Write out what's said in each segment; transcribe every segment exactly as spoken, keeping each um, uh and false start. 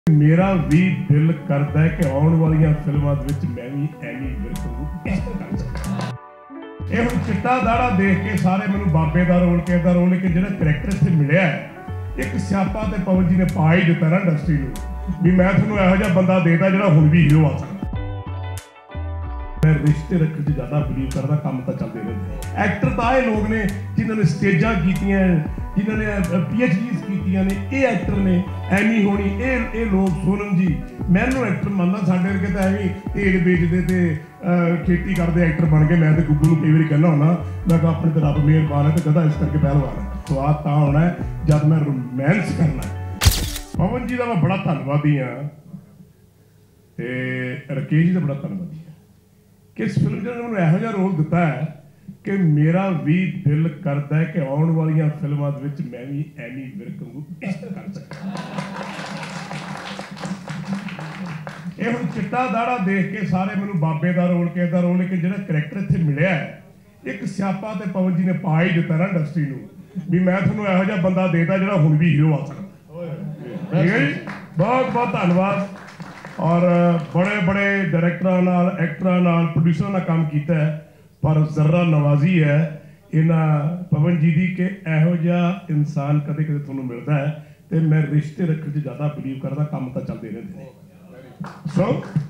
मेरा भी दिल करता है कि आने वाली फिल्मों मैं भी एमी विर्क नूं एक्ट कर सकां। ये हुण चिट्टा दाड़ा देख के सारे मैनूं बाबे दा रोल के दा रोल लेकिन जिहड़ा करैक्टर इत्थे मिलिया है एक स्यापा ते पवन जी ने पा ही दिता ना इंडस्ट्री नूं भी मैं तुहानूं इहो जिहा बंदा देता जिहड़ा हुण भी हीरो आ सकदा। मैं रिश्ते रखने से ज़्यादा बिलीव करता काम तो चलते रहते। एक्टर तो आए लोग ने जिन्होंने स्टेजा कीतियां जिन्होंने पी एच डीज कीतियां ने ये एक्टर ने एमी होनी ये ये लोग सोनम जी मैनू एक्टर मानना साढ़े वर्गे तो एवं तेल बेचते थे खेती करते एक्टर बन गए। मैं तो गुग्गू नूं कई बार कहना होना मैं अपने तो रब मेहरबान है तो कहता इस करके पहलवान है स्वाद तो होना है जब मैं रोमांस करना। पवन जी का मैं बड़ा धन्नवादी हाँ तो राकेश जी का बड़ा धन्नवादी हाँ कि इस फिल्म ने मैंने यहो जिहा रोल दिता है कि मेरा भी दिल करता है कि आने वाली फिल्मों मैं भी एमी विर्क नूं एक्ट कर सकां। ये हुण चिट्टा दाड़ा देख के सारे मैनूं बाबे दा रोल के दा रोल लेकिन जिहड़ा करैक्टर इत्थे मिलिया है एक स्यापा ते पवन जी ने पा ही दिता ना इंडस्ट्री नूं भी मैं तुहानूं इहो जिहा बंदा देता जिहड़ा हुण भी हीरो आ सकदा। ठीक है जी, बहुत बहुत धन्नवाद। और बड़े बड़े डायरैक्टर नाल एक्टर नाल प्रोड्यूसर नाल काम किया है पर जर्रा नवाजी है इन्हां पवन जी की कि इहो जिहा इंसान कदे कदे तुहानूं मिलता है तो मैं रिश्ते रखने से ज़्यादा बिलीव करता काम तो चलते रहते हैं। सो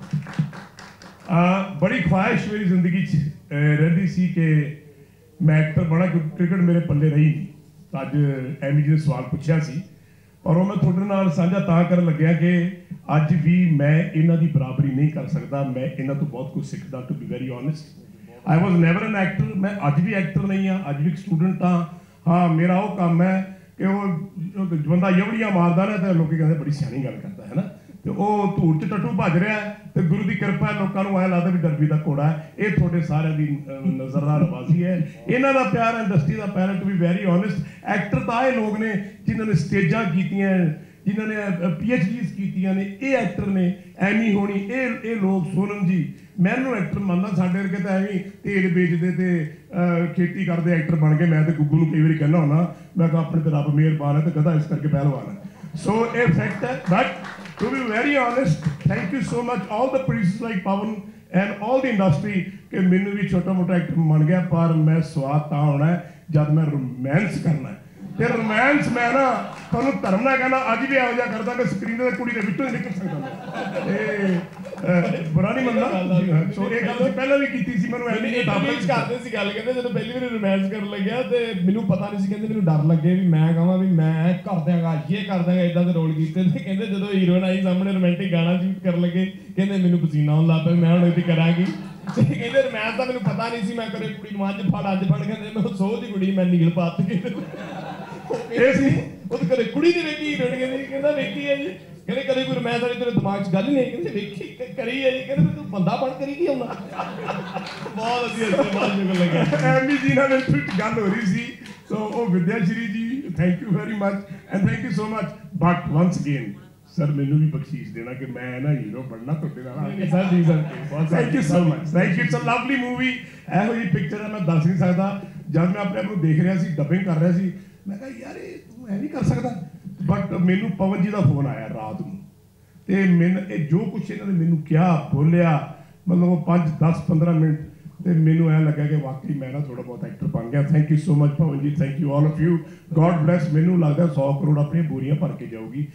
बड़ी ख्वाहिश मेरी जिंदगी रही सी कि मैं एक्टर बना क्योंकि क्रिकेट मेरे पल्ले रही नहीं। अज एमी जी ने सवाल पूछा सी पर वो मैं थोड़े नाल साझा तां कर लग्या कि अज भी मैं इन्हां दी बराबरी नहीं कर सकता। मैं इन्हां तो बहुत कुछ सीखदा to be very honest. I was never an actor. मैं अज भी एक्टर नहीं हाँ अज भी एक स्टूडेंट हाँ। हाँ मेरा वो काम है कि वो बंदा यवड़ियां मारदा ना तो लोग कहते बड़ी सियानी गल करता है ना तो वह धूड़ च टट्टू भज रहा है तो गुरु की कृपा है लोगों को ऐ लगता भी डरबी का घोड़ा है। ये थोड़े सारे की नजर नवाजी है इन्हों का प्यार है इंडस्ट्री का प्यार है to be very honest. Actor तो आए लोग ने जिन्होंने स्टेजा कीतियां जिन्होंने पी एच डीज कीतियां ने ये एक्टर ने एमी होनी ये ये लोग सोनम जी मैनू एक्टर मानना साढ़े वर्गे तो एवं तेल बेचते थे खेती करते एक्टर बन गए। मैं तो गुग्गू नूं कई बार कहना होना मैं अपने तो रब मेहरबान है तो कहता इस करके पहलवान है। सो ये फैक्ट है but to be very honest thank you so much all the producers like Pavan and all the industry कि मैनू भी छोटा मोटा एक्टर बन गया पर मैं स्वाद तो होना है जब मैं रोमांस करना है ते रोमांस मैं ना तुहानूं धर्म ना कहना अज भी इहो जिहा करदा कि स्क्रीन ते कुड़ी दे विचों ही निकल सकदा बुरा नहीं मनना। सो ये गल पहले भी कीती सी मैनूं एमी ने दाबल करदे सी गल कहंदे जदों पहली वारी रोमांस करन लगया ते मैनूं पता नहीं सी कहंदे मैनूं डर लगे भी मैं कहां भी मैं कर देंगा ये कर देंगा इदां दे रोल कीते ते कहंदे जदों हीरोइन आई सामने रोमांटिक गाना शूट कर लगे कहंदे मैनूं पसीना आउण लग पिया मैं हुण इहदी करांगी कहंदे रोमांस दा मैनूं पता नहीं सी मैं करे कुड़ी नूं अज फड़ अज फड़ कहंदे मैं सौ दी कुड़ी मैं नील पाती ਇਹ ਸੀ ਉਹ ਕਦੇ ਕੁੜੀ ਦੀ ਵੇਖੀ ਹੀਰੋਇਨ ਕਹਿੰਦੀ ਕਹਿੰਦਾ ਵੇਖੀ ਹੈ ਜੀ ਕਹਿੰਦੇ ਕਦੇ ਕੋਈ ਮੈਂ ਸਾਡੇ ਤੇਰੇ ਦਿਮਾਗ 'ਚ ਗੱਲ ਨਹੀਂ ਕਹਿੰਦੇ ਵੇਖੀ ਕਰੀ ਹੈ ਜੀ ਕਹਿੰਦੇ ਤੂੰ ਬੰਦਾ ਬਣ ਕਰੀ ਕੀ ਆਉਂਦਾ ਬਹੁਤ ਵਧੀਆ ਸਵਾਲ ਜੁਗ ਲੱਗਿਆ। ਐਮੀ ਜੀ ਨਾਲ ਫਿੱਟ ਗੱਲ ਹੋ ਰਹੀ ਸੀ ਸੋ ਉਹ Vidya Shri ji thank you very much and thank you so much but once again sir ਮੈਨੂੰ ਵੀ ਬਖਸ਼ੀਸ਼ ਦੇਣਾ ਕਿ ਮੈਂ ਨਾ ਹੀਰੋ ਬਣਨਾ ਤੁਹਾਡੇ ਨਾਲ। Sir ji sir thank you so much thank you. It's a lovely movie ਇਹੋ ਜਿਹੀ ਪਿਕਚਰ ਹੈ ਮੈਂ ਦੱਸ ਨਹੀਂ ਸਕਦਾ। ਜਦ ਮੈਂ ਆਪਣੇ ਆਪ ਨੂੰ ਦੇਖ ਰਿਹਾ ਸੀ ਡਬਿੰਗ ਕਰ ਰਿਹਾ ਸੀ मैं कहा यार तू ऐ नहीं कर सकता बट मैनू पवन जी का फोन आया रात में तो मैंने जो कुछ इन्होंने मैनू क्या बोलिया मतलब पाँच दस पंद्रह मिनट तो मैनू ऐ लगा कि वाकई मैं ना थोड़ा बहुत एक्टर बन गया। Thank you so much Pavan ji thank you all of you God bless. मैनू लगता सौ करोड़ अपनी बोरियां भर के जाऊगी।